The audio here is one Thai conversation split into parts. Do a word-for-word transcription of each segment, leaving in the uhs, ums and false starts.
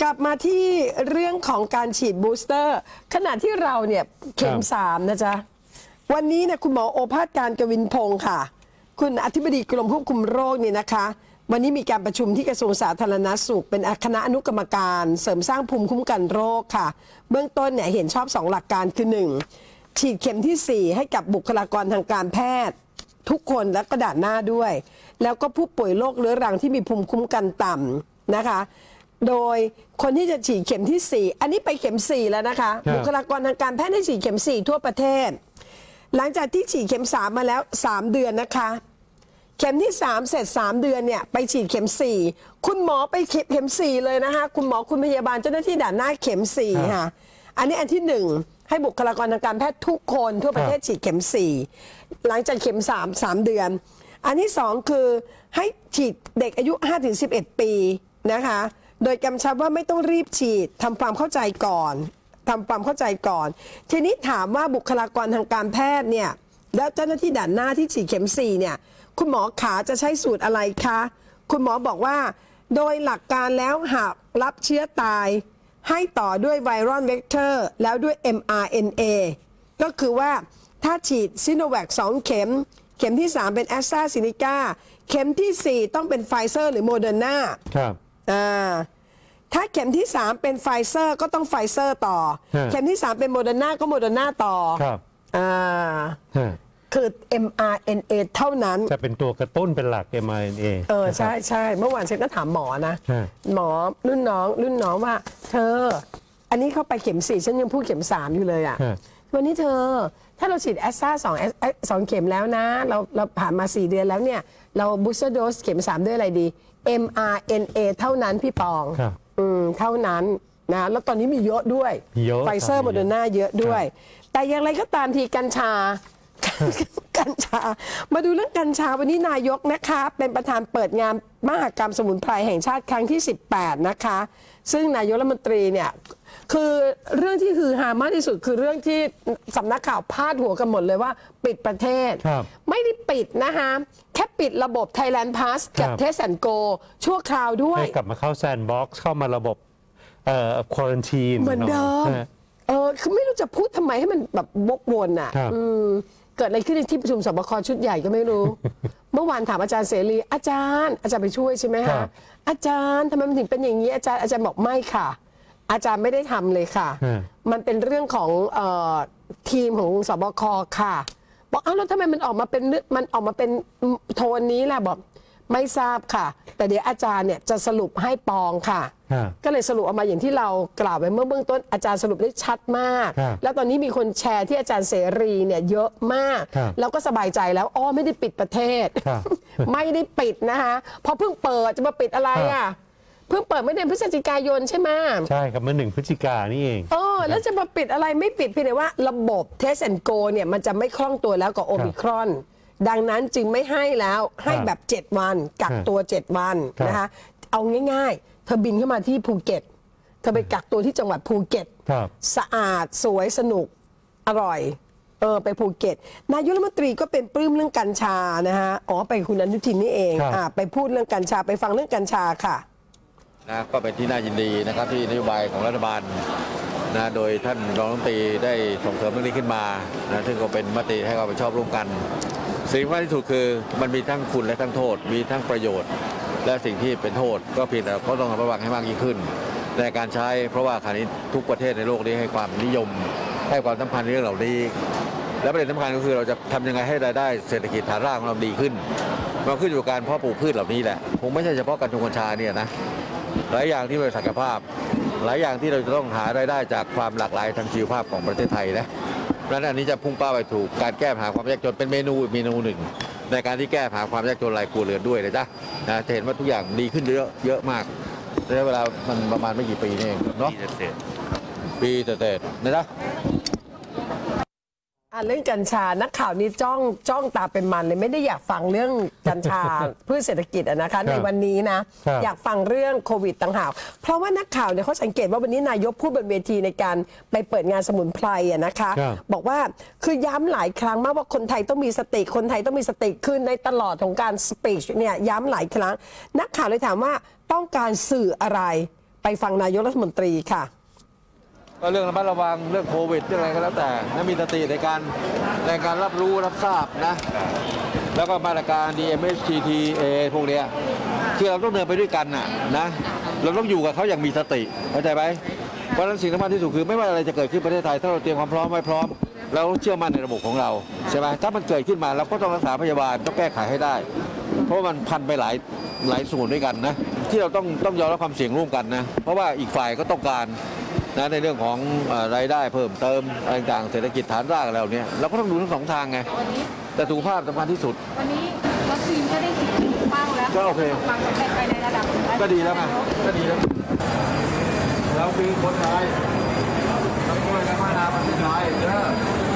ลับมาที่เรื่องของการฉีดบูสเตอร์ขณะที่เราเนี่ยเข็มสามนะจ๊ะวันนี้เนี่ยคุณหมอโอภาสการกวินพงศ์ค่ะคุณอธิบดีกรมควบคุมโรคนี่นะคะวันนี้มีการประชุมที่กระทรวงสาธารณสุขเป็นคณะอนุกรรมการเสริมสร้างภูมิคุ้มกันโรคค่ะเบื้องต้นเนี่ยเห็นชอบสองหลักการคือหนึ่งฉีดเข็มที่สี่ให้กับบุคลากรทางการแพทย์ทุกคนและกระดาษหน้าด้วยแล้วก็ผู้ป่วยโรคเรื้อรังที่มีภูมิคุ้มกันต่ำนะคะโดยคนที่จะฉีดเข็มที่สี่อันนี้ไปเข็มสี่แล้วนะคะบุคลากรทางการแพทย์ให้ฉีดเข็มสี่ทั่วประเทศหลังจากที่ฉีดเข็มสามมาแล้วสามเดือนนะคะเข็มที่สามเสร็จสามเดือนเนี่ยไปฉีดเข็มสี่คุณหมอไปเข็มสี่เลยนะคะคุณหมอคุณพยาบาลเจ้าหน้าที่ด่านหน้าเข็มสี่ค่ะอันนี้อันที่หนึ่งให้บุคลากรทางการแพทย์ทุกคนทั่วประเทศฉีดเข็มสี่หลังจากเข็มสามสามเดือนอันที่สองคือให้ฉีดเด็กอายุ ห้าถึงสิบเอ็ด ปีนะคะโดยกำชับว่าไม่ต้องรีบฉีดทำความเข้าใจก่อนทำความเข้าใจก่อนทีนี้ถามว่าบุคลากรทางการแพทย์เนี่ยแล้วเจ้าหน้าที่ด่านหน้าที่ฉีดเข็มสี่เนี่ยคุณหมอขาจะใช้สูตรอะไรคะคุณหมอบอกว่าโดยหลักการแล้วหากรับเชื้อตายให้ต่อด้วยไวรัลเวกเตอร์แล้วด้วย เอ็ม อาร์ เอ็น เอ ก็คือว่าถ้าฉีดซิโนแวคสองเข็มเข็มที่สามเป็นแอสตราเซเนกาเข็มที่สี่ต้องเป็นไฟเซอร์หรือโมเดอร์นาครับอ่าถ้าเข็มที่สามเป็นไฟเซอร์ก็ต้องไฟเซอร์ต่อเข็มที่สามเป็นโมเดอร์นาก็โมเดอร์นาต่อครับอ่าคือ เอ็ม อาร์ เอ็น เอ เท่านั้นจะเป็นตัวกระตุ้นเป็นหลัก เอ็ม อาร์ เอ็น เอเออใช่ใช่เมื่อวานฉันก็ถามหมอนะหมอรุ่นน้องรุ่นน้องว่าเธออันนี้เข้าไปเข็มสี่ฉันยังพูดเข็มสามอยู่เลยอ่ะวันนี้เธอถ้าเราฉีดแอสตราสองสองเข็มแล้วนะเราเราผ่านมาสี่เดือนแล้วเนี่ยเราบูสเตอร์โดสเข็มสามด้วยอะไรดี เอ็ม อาร์ เอ็น เอ เท่านั้นพี่ปองอืมเท่านั้นนะแล้วตอนนี้มีเยอะด้วยไฟเซอร์โมเดอร์นาเยอะด้วยแต่อย่างไรก็ตามทีกัญชากัญชามาดูเรื่องกัญชาวันนี้นายกนะคะเป็นประธานเปิดงานมหกรรมสมุนไพรแห่งชาติครั้งที่สิบแปดนะคะซึ่งนายกรัฐมนตรีเนี่ยคือเรื่องที่คือฮามากที่สุดคือเรื่องที่สำนักข่าวพาดหัวกันหมดเลยว่าปิดประเทศไม่ได้ปิดนะคะแค่ปิดระบบ Thailand Pass กับ Test and Go ชั่วคราวด้วยให้กลับมาเข้าแซนด์บ็อกซ์เข้ามาระบบเอ่อควอรันทีนเหมือนเดิมเออคือไม่รู้จะพูดทำไมให้มันแบบวกวนอ่ะเกิดอะไรขึ้นในที่ประชุมสบคชุดใหญ่ก็ไม่รู้ เมื่อวานถามอาจารย์เสรีอาจารย์อาจารย์ไปช่วยใช่ไหมคะอาจารย์ทำไมมันถึงเป็นอย่างนี้อาจารย์อาจารย์บอกไม่ค่ะอาจารย์ไม่ได้ทำเลยค่ะมันเป็นเรื่องของเอ่อทีมของสบคค่ะบอกอ้าวแล้วทำไมมันออกมาเป็นมันออกมาเป็นโทนนี้ล่ะบอกไม่ทราบค่ะแต่เดี๋ยวอาจารย์เนี่ยจะสรุปให้ปองค่ะก็เลยสรุปออกมาอย่างที่เรากล่าวไว้เมื่อเบื้องต้นอาจารย์สรุปได้ชัดมากแล้วตอนนี้มีคนแชร์ที่อาจารย์เสรีเนี่ยเยอะมากแล้วก็สบายใจแล้วอ๋อไม่ได้ปิดประเทศไม่ได้ปิดนะคะเพราะเพิ่งเปิดจะมาปิดอะไรอ่ะเพิ่งเปิดไม่เดือนพฤศจิกายนใช่ไหมใช่ครับเมื่อหนึ่งพฤศจิกายนนี่เองเออแล้วจะมาปิดอะไรไม่ปิดเพียงแต่ว่าระบบ Test and Go เนี่ยมันจะไม่คล่องตัวแล้วกับโอมิครอนดังนั้นจึงไม่ให้แล้วให้แบบเจ็ดวันกักตัวเจ็ดวันนะคะเอาง่ายๆเธอบินเข้ามาที่ภูเก็ตเธอไปกักตัวที่จังหวัดภูเก็ตสะอาดสวยสนุกอร่อยเออไปภูเก็ตนายกรัฐมนตรีก็เป็นปลื้มเรื่องกัญชานะฮะอ๋อไปคุณอนุทินนี่เองอ่าไปพูดเรื่องกัญชาไปฟังเรื่องกัญชาค่ะนะก็เป็นที่น่ายินดีนะครับที่นโยบายของรัฐบาลนะโดยท่านรองรัฐมนตรีได้ส่งเสริมเรื่องนี้ขึ้นมานะซึ่งก็เป็นมติให้ความเห็นชอบร่วมกันสิ่งที่ที่สุดคือมันมีทั้งคุณและทั้งโทษมีทั้งประโยชน์และสิ่งที่เป็นโทษก็เพียงแต่ก็ต้องระวังให้มากยิ่งขึ้นในการใช้เพราะว่าขณะนี้ทุกประเทศในโลกนี้ให้ความนิยมให้ความสำคัญในเรื่องเหล่านี้และประเด็นสำคัญก็คือเราจะทำยังไงให้รายได้เศรษฐกิจฐานรากของเราดีขึ้นมันขึ้นอยู่กับการเพาะปลูกพืชเหล่านี้แหละคงไม่ใช่เฉพาะกัญชงกัญชาเนี่ยนะหลายอย่างที่เป็นศักยภาพหลายอย่างที่เราจะต้องหารายได้จากความหลากหลายทางชีวภาพของประเทศไทยนะเพราะฉะนั้นอันนี้จะพุ่งเป้าไปถูกการแก้ปัญหาความยากจนเป็นเมนูเมนูหนึ่งในการที่แก้ปัญหาความยากจนรายครัวเรือนด้วยนะจ๊ะนะจะเห็นว่าทุกอย่างดีขึ้นเยอะเยอะมากในเวลามันประมาณไม่กี่ปีนี่เองเนาะปีเศษๆนะจ๊ะเรื่องกัญชานักข่าวนี้จ้องจ้องตาเป็นมันเลยไม่ได้อยากฟังเรื่องกัญชา พืชเศรษฐกิจนะคะในวันนี้นะอยากฟังเรื่องโควิดต่างหากเพราะว่านักข่าวเนี่ยเขาสังเกตว่าวันนี้นายกพูดบนเวทีในการไปเปิดงานสมุนไพรอะนะคะบอกว่าคือย้ำหลายครั้งมากว่าคนไทยต้องมีสติคนไทยต้องมีสติขึ้นในตลอดของการสปีชเนี่ยย้ำหลายครั้งนักข่าวเลยถามว่าต้องการสื่ออะไรไปไปฟังนายกรัฐมนตรีค่ะก็เรื่องระมัดระวังเรื่องโควิดเรื่องอะไรก็แล้วแต่นะมีสติในการในการรับรู้รับทราบนะแล้วก็มาตรการ ดี เอ็ม เอส ที ที เอ พวกเนี้ยที่เราต้องเดินไปด้วยกันน่ะนะเราต้องอยู่กับเขาอย่างมีสติเข้าใจไหมเพราะฉะนั้นสิ่งสำคัญที่สุดคือไม่ว่าอะไรจะเกิดขึ้นประเทศไทยถ้าเราเตรียมความพร้อมไว้พร้อมเราเชื่อมั่นในระบบของเราใช่ไหมถ้ามันเกิดขึ้นมาเราก็ต้องรักษาพยาบาลต้องแก้ไขให้ได้เพราะมันพันไปหลายหลายส่วนด้วยกันนะที่เราต้องต้องยอมรับความเสี่ยงร่วมกันนะเพราะว่าอีกฝ่ายก็ต้องการนะในเรื่องของรายได้เพิ่มเติมอะไรต่างๆเศรษฐกิจฐานรากอะไรเนี่ยเราก็ต้องดูทั้งสองทางไงแต่สุขภาพสำคัญที่สุดวันนี้วัคซีนก็ได้ฉีดเป้าแล้วก็โอเคความสำเร็จไปในระดับก็ดีแล้วไงก็ดีแล้วเราคือคนไทยเราช่วยกันพัฒนาประเทศไทยเด้อ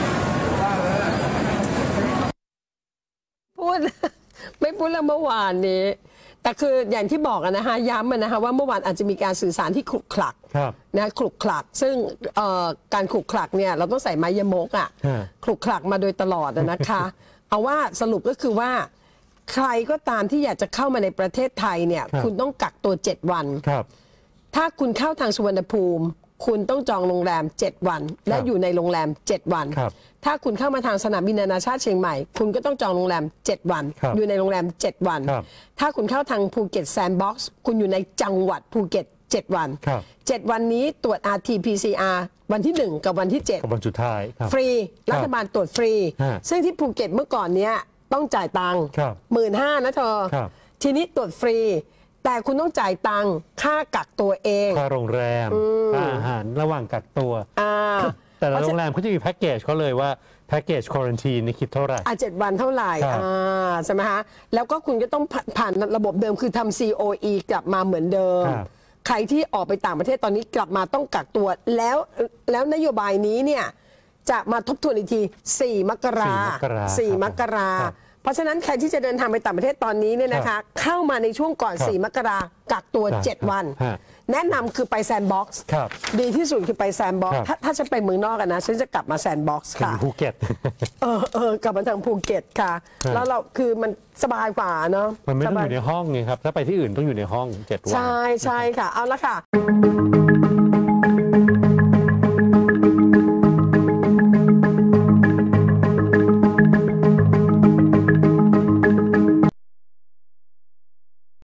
พูดไม่พูดเรื่องเมื่อวานนี้แต่คืออย่างที่บอกนะฮะย้ำนะคะว่าเมื่อวานอาจจะมีการสื่อสารที่ขลุกขลักนะขลุกขลักซึ่งการขลุกขลักเนี่ยเราต้องใส่ไม้ยมกอ่ะขลุกขลักมาโดยตลอดนะคะเอาว่าสรุปก็คือว่าใครก็ตามที่อยากจะเข้ามาในประเทศไทยเนี่ยคุณต้องกักตัวเจ็ดวันถ้าคุณเข้าทางสุวรรณภูมิคุณต้องจองโรงแรมเจ็ดวันและอยู่ในโรงแรมเจ็ดวันถ้าคุณเข้ามาทางสนามบินนานาชาติเชียงใหม่คุณก็ต้องจองโรงแรมเจ็ดวันอยู่ในโรงแรมเจ็ดวันถ้าคุณเข้าทางภูเก็ตแซนด์บ็อกซ์คุณอยู่ในจังหวัดภูเก็ตเจ็ดวันเจ็ดวันนี้ตรวจ อาร์ ที พี ซี อาร์ วันที่หนึ่งกับวันที่เจ็ดวันสุดท้ายฟรีรัฐบาลตรวจฟรีซึ่งที่ภูเก็ตเมื่อก่อนเนี้ยต้องจ่ายตังค์หมื่นห้านะเธอทีนี้ตรวจฟรีแต่คุณต้องจ่ายตังค่ากักตัวเองค่าโรงแรมค่าอาหารระหว่างกักตัวแต่ละโรงแรมเขาจะมีแพ็กเกจเขาเลยว่าแพ็กเกจควอรันทีนนี่คิดเท่าไหร่อ่ะเจ็ดวันเท่าไหร่อ่าใช่ไหมฮะแล้วก็คุณก็ต้องผ่านระบบเดิมคือทำ ซี โอ อี กลับมาเหมือนเดิมใครที่ออกไปต่างประเทศตอนนี้กลับมาต้องกักตัวแล้วแล้วนโยบายนี้เนี่ยจะมาทบทวนอีกทีสี่มกราสี่มกราเพราะฉะนั้นใครที่จะเดินทางไปต่างประเทศตอนนี้เนี่ยนะคะเข้ามาในช่วงก่อนสี่มกรากักตัวเจ็ดวันแนะนำคือไปแซนด์บ็อกซ์ดีที่สุดคือไปแซนด์บ็อกซ์ถ้าถ้าฉันไปเมืองนอกกันนะฉันจะกลับมาแซนด์บ็อกซ์ค่ะภูเก็ตเออเออกลับมาทางภูเก็ตค่ะแล้วเราคือมันสบายกว่าเนาะมันไม่ต้องอยู่ในห้องไงครับถ้าไปที่อื่นต้องอยู่ในห้องเจ็ดวันใช่ใช่ค่ะเอาละค่ะ